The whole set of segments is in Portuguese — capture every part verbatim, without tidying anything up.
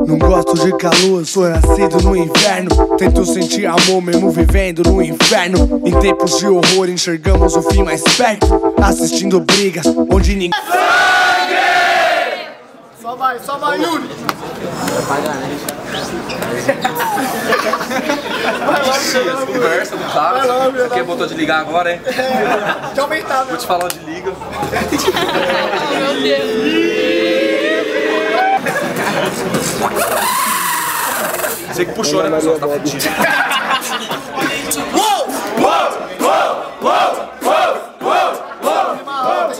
Não gosto de calor, sou nascido no inverno. Tento sentir amor mesmo vivendo no inferno. Em tempos de horror enxergamos o fim mais perto, assistindo brigas onde ninguém... Sangue! Só vai, só vai, Yuri! Vai pagar, né? Conversa do carro. Você aqui botou de ligar agora, hein? É, de aumentar, vou te falar onde liga. Meu Deus! Você que puxou, né, pessoal? Você tá fudido. Uou! Uou! Uou! Uou! Uou! Uou!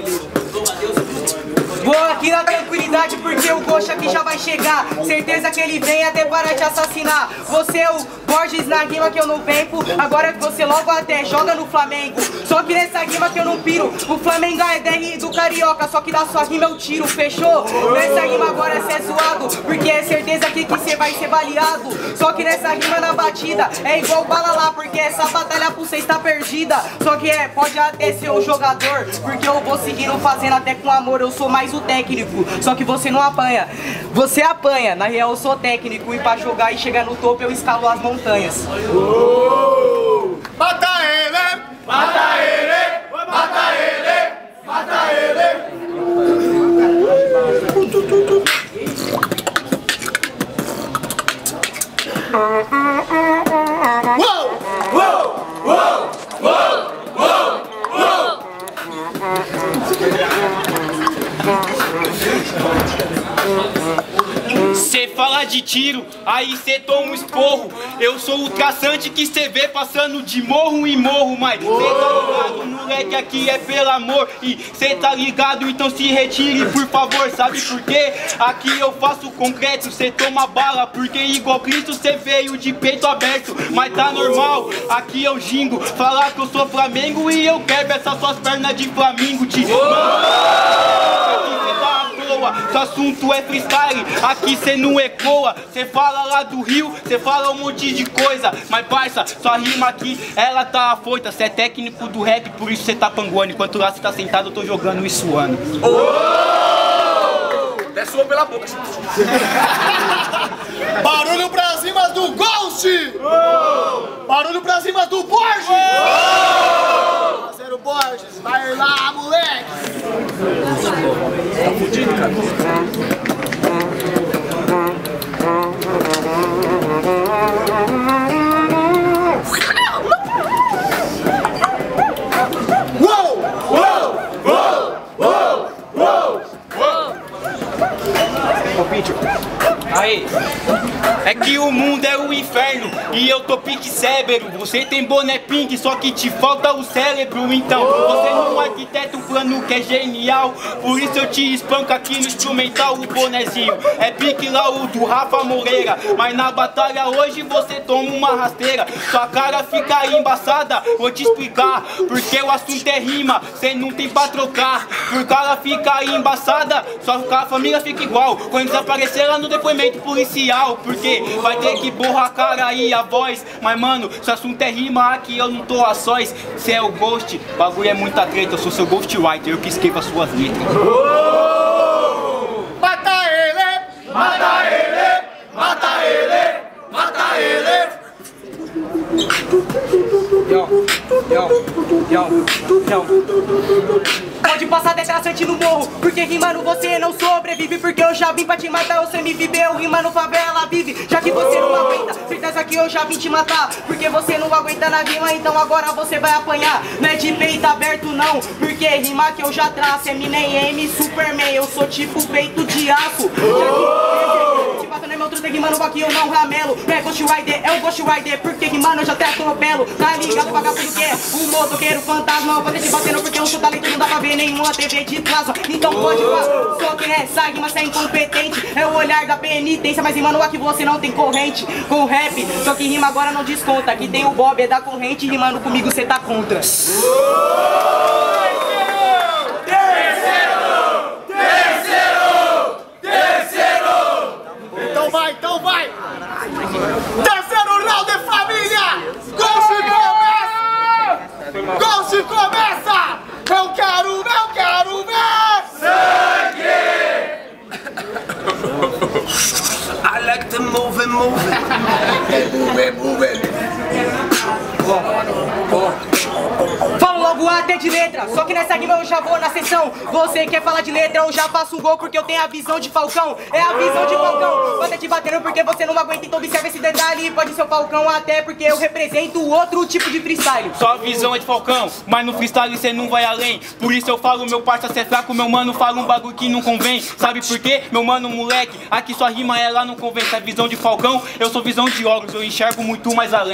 Vou aqui na tranquilidade porque o Ghost aqui já vai chegar. Certeza que ele vem até para te assassinar. Você é o Borges na rima que eu não venho. Agora que você logo até joga no Flamengo. Só que nessa rima que eu não piro. O Flamengo é D R do Carioca. Só que na sua rima eu tiro, fechou? Nessa rima agora cê é zoado, porque é certeza aqui que cê vai ser baleado. Só que nessa rima na batida é igual bala lá, porque essa batalha por cê está perdida. Só que é, pode até ser o jogador, porque eu vou seguindo fazendo até com amor. Eu sou mais o técnico, só que você não apanha. Você apanha, na real eu sou técnico. E pra jogar e chegar no topo eu escalo as montanhas. Uh! Mata ele! Mata ele! Mata ele! Mata ele! Uou! Uou! Uou! Uou! Uou! Uou! Cê fala de tiro, aí cê toma um esporro. Eu sou o traçante que cê vê passando de morro em morro. Mas cê tá ligado, moleque, aqui é pelo amor. E cê tá ligado, então se retire, por favor. Sabe por quê? Aqui eu faço concreto, cê toma bala. Porque igual Cristo cê veio de peito aberto. Mas tá normal, aqui eu gingo. Falar que eu sou Flamengo e eu quebro essas suas pernas de Flamingo. Te... Seu assunto é freestyle, aqui cê não ecoa. Cê fala lá do Rio, cê fala um monte de coisa. Mas parça, sua rima aqui, ela tá afoita. Cê é técnico do rap, por isso cê tá panguando. Enquanto lá cê tá sentado, eu tô jogando e suando. Oh! Até soou pela boca. Barulho pras rimas do Ghost! Oh! Barulho pras rimas do Borges! Oh! Parceiro Borges, vai lá, moleque! Tá fudido, cara. Uou! Uou! Uou! Uou! Uou! Uou! Ô, Pincho. Aí, é que o mundo é o inferno e eu tô pique cérebro. Você tem boné pink, só que te falta o cérebro. Então, você não arquiteta um plano que é genial. Por isso eu te espanco aqui no instrumental, o bonezinho. É pique lá o do Rafa Moreira. Mas na batalha hoje você toma uma rasteira. Sua cara fica embaçada, vou te explicar. Porque o assunto é rima, cê não tem pra trocar. Por cara fica embaçada, sua família fica igual. Quando desaparecer lá no depoimento policial, porque vai ter que borrar a cara e a voz. Mas mano, se o assunto é rima, aqui eu não tô a sós. Cê é o Ghost, bagulho é muita treta. Eu sou seu ghostwriter, eu que escrevo as suas letras. Oh! Mata ele! Mata ele! Mata ele! Mata ele! Yo, yo, yo, yo. Pode passar detraçante no morro, porque rimando você não sobrevive. Porque eu já vim pra te matar, você me vive, eu rimando favela vive. Já que você não aguenta, certeza que eu já vim te matar. Porque você não aguenta na rima, então agora você vai apanhar. Não é de peito aberto não, porque rima que eu já traço é Eminem, M, Superman. Eu sou tipo peito de aço. Já que te matando é meu truque, rimando aqui eu não ramelo. Não é Ghost Rider, é o Ghost Rider, porque rimando eu já até atropelo. Tá ligado, vagabundo que é um motoqueiro fantasma. Vou te batendo porque eu sou talento, não dá pra ver nenhuma T V de plasma. Então pode falar, só que nessa rima cê é incompetente. É o olhar da penitência, mas rimando aqui você não tem corrente. Com rap, só que rima agora não desconta. Aqui tem o Bob, é da corrente, rimando comigo cê tá contra. Então vai, então vai! Terceiro round, família! Ghost começa! Ghost começa! Eu quero, eu quero ver! Sangue! like to move and move it. Move it, move it. Falo logo até de letra, só que nessa rima eu já vou na sessão. Você quer falar de letra, eu já faço um gol porque eu tenho a visão de Falcão. É a visão de Falcão, pode te batendo porque você não aguenta, então observa esse detalhe. Pode ser o Falcão até porque eu represento outro tipo de freestyle. Só a visão é de Falcão, mas no freestyle cê não vai além. Por isso eu falo, meu parça, cê é fraco, meu mano, fala um bagulho que não convém. Sabe por quê? Meu mano, moleque, aqui sua rima é lá não convém. Se é visão de Falcão, eu sou visão de óculos, eu enxergo muito mais além.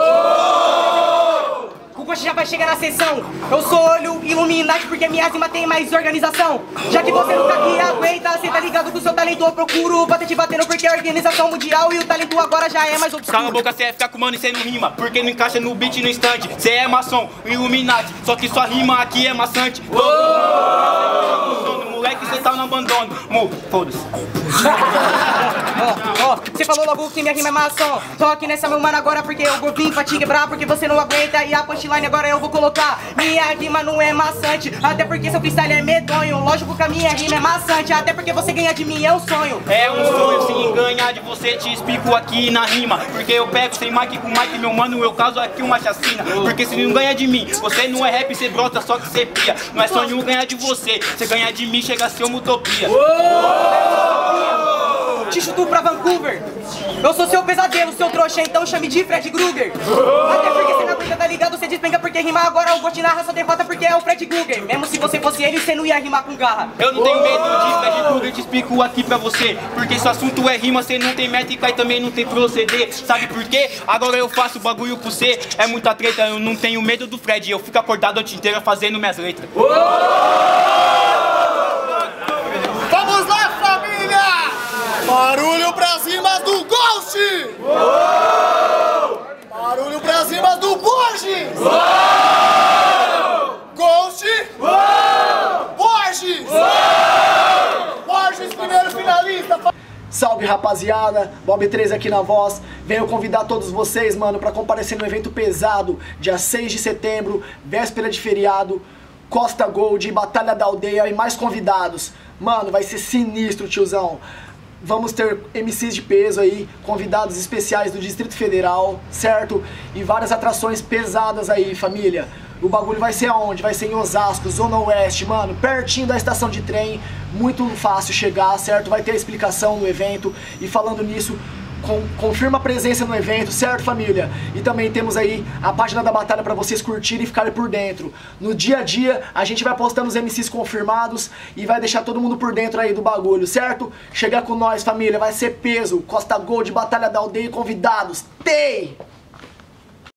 O Ghost já vai chegar na sessão. Eu sou olho Illuminati porque minha rima tem mais organização. Já que você nunca aqui aguenta, cê tá ligado que o seu talento eu procuro. Bater te batendo porque é a organização mundial e o talento agora já é mais obscuro. Cala a boca, cê é ficar com mano e cê não rima, porque não encaixa no beat no instante. Cê é maçom, Illuminati, só que sua rima aqui é maçante. Oh! Moleque, cê tá no abandono. Mo, foda-se. Ó, ó, você falou logo que minha rima é maçom. Tô aqui nessa, meu mano, agora porque eu vou vir pra te quebrar, porque você não aguenta. E a punchline agora eu vou colocar. Minha rima não é maçante, até porque seu freestyle é medonho. Lógico que a minha rima é maçante, até porque você ganhar de mim é um sonho. É um sonho sim, ganhar de você, te explico aqui na rima. Porque eu pego sem mic com mic, meu mano, eu caso aqui uma chacina. Porque se não ganha de mim, você não é rap, você brota, só que você pia. Não é sonho ganhar de você, você ganhar de mim chega a ser uma utopia. Te chuto pra Vancouver. Eu sou seu pesadelo, seu trouxa, então chame de Fred Krueger. Até porque você não aguenta, tá ligado? Você despenca porque rimar agora o Ghost narra sua derrota porque é o Fred Krueger. Mesmo se você fosse ele, você não ia rimar com garra. Eu não tenho medo de Fred Krueger, te explico aqui pra você. Porque se o assunto é rima, você não tem métrica e também não tem proceder. Sabe por quê? Agora eu faço bagulho pro você. É muita treta, eu não tenho medo do Fred. Eu fico acordado a noite inteira fazendo minhas letras. Vamos lá, família! Barulho pra cima do Ghost! Uou! Barulho pra cima do Borges! Uou! Ghost! Uou! Borges! Uou! Borges, primeiro finalista! Salve, rapaziada, Bob três aqui na voz. Venho convidar todos vocês, mano, pra comparecer no evento pesado, dia seis de setembro, véspera de feriado, Costa Gold, Batalha da Aldeia e mais convidados. Mano, vai ser sinistro, tiozão. Vamos ter M Cs de peso aí, convidados especiais do Distrito Federal, certo? E várias atrações pesadas aí, família. O bagulho vai ser aonde? Vai ser em Osasco, Zona Oeste, mano, pertinho da estação de trem. Muito fácil chegar, certo? Vai ter a explicação no evento. E falando nisso, Com, confirma a presença no evento, certo, família? E também temos aí a página da batalha pra vocês curtirem e ficarem por dentro. No dia a dia, a gente vai postando os M Cs confirmados e vai deixar todo mundo por dentro aí do bagulho, certo? Chegar com nós, família, vai ser peso. Costa Gold, Batalha da Aldeia e convidados. Tei!